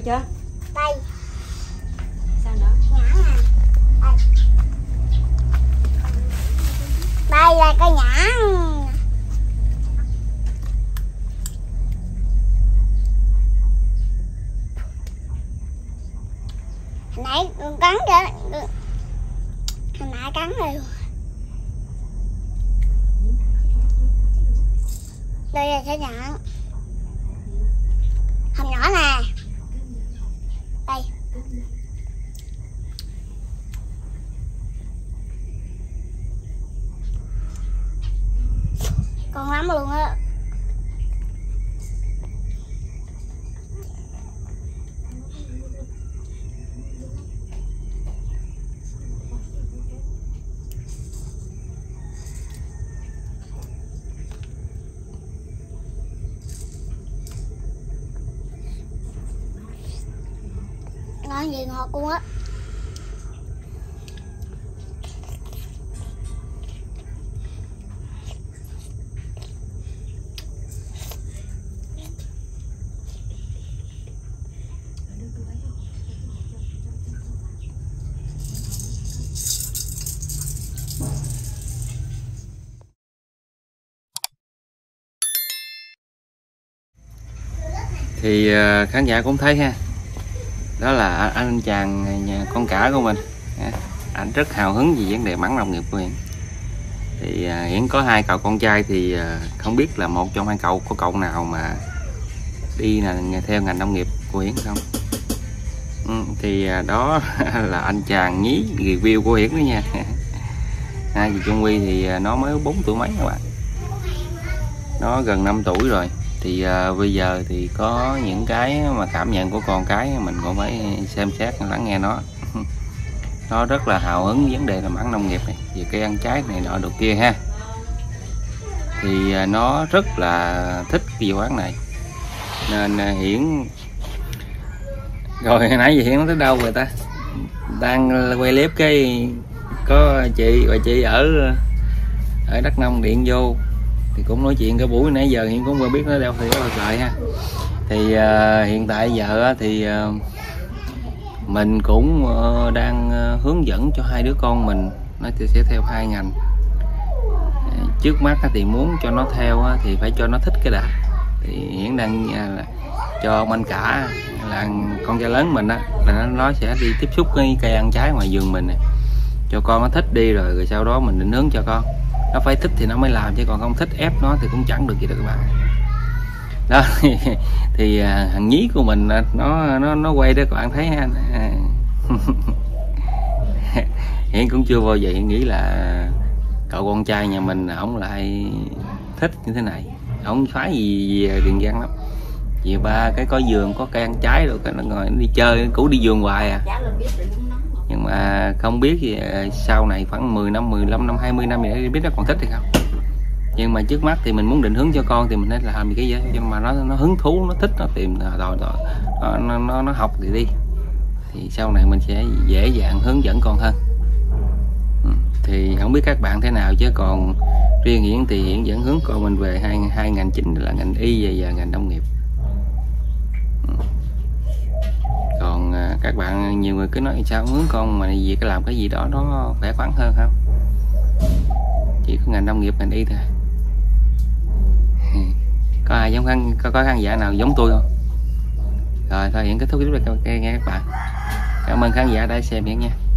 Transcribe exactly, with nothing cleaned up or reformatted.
chưa? Đây. Sao nữa? Nhãn nè. Đây. Đây là cây nhãn. Nãy con cắn kìa. Hồi nãy cắn rồi. Đây là cây nhãn. Hầm nhỏ nè. Đây. Con lắm luôn á. Ngon gì ngọt luôn á. Thì khán giả cũng thấy ha, đó là anh chàng nhà con cả của mình, anh rất hào hứng về vấn đề mảng nông nghiệp của Hiển. Thì Hiển có hai cậu con trai, thì không biết là một trong hai cậu có cậu nào mà đi là theo ngành nông nghiệp của Hiển không? Ừ, thì đó là anh chàng nhí review của Hiển đó nha. Hai dì Trung Quy thì nó mới bốn tuổi mấy các bạn, nó gần năm tuổi rồi. Thì uh, bây giờ thì có những cái mà cảm nhận của con cái mình cũng phải xem xét lắng nghe nó. Nó rất là hào hứng vấn đề làm ăn nông nghiệp này, về cây ăn trái này nọ đồ kia ha. Thì uh, nó rất là thích cái vụ án này, nên uh, Hiển rồi nãy giờ Hiển nó tới đâu rồi ta? Đang quay clip cái có chị và chị ở ở Đắk Nông điện vô thì cũng nói chuyện cái buổi nãy giờ Hiển cũng không biết nó đeo thì có lại ha. Thì uh, hiện tại giờ thì uh, mình cũng uh, đang uh, hướng dẫn cho hai đứa con mình nó thì sẽ theo hai ngành. Uh, trước mắt thì muốn cho nó theo thì phải cho nó thích cái đã. Thì Hiển đang uh, cho ông anh cả là con trai lớn mình á, là nó sẽ đi tiếp xúc cái cây ăn trái ngoài vườn mình này, cho con nó thích đi rồi, rồi sau đó mình định hướng cho con. Nó phải thích thì nó mới làm, chứ còn không thích ép nó thì cũng chẳng được gì đâu các bạn. Đó thì, thì thằng nhí của mình nó nó nó quay đó các bạn thấy ha. Hiện cũng chưa bao giờ Hiện nghĩ là cậu con trai nhà mình ổng lại thích như thế này. Ổng phái gì về Tiền Giang lắm. Vì ba cái có vườn có cây ăn trái rồi, nó ngồi nó đi chơi, cũ đi vườn hoài à. Nhưng mà không biết gì sau này khoảng mười năm, mười lăm năm, hai mươi năm gì đấy biết nó còn thích hay không. Nhưng mà trước mắt thì mình muốn định hướng cho con thì mình phải làm gì cái gì, nhưng mà nó nó hứng thú, nó thích, nó tìm rồi, rồi nó, nó, nó, nó học thì đi, thì sau này mình sẽ dễ dàng hướng dẫn con hơn. Ừ. Thì không biết các bạn thế nào, chứ còn riêng Hiển thì Hiển vẫn hướng con mình về hai hai ngành chính là ngành y và, và ngành nông nghiệp. Còn các bạn nhiều người cứ nói sao hướng con mà gì cái làm cái gì đó nó khỏe khoắn hơn không, chỉ có ngành nông nghiệp ngành y thôi. Có ai giống khán có, có khán giả nào giống tôi không? Rồi thôi Hiển kết thúc clip này nghe các bạn. Cảm ơn khán giả đã xem Hiển nha.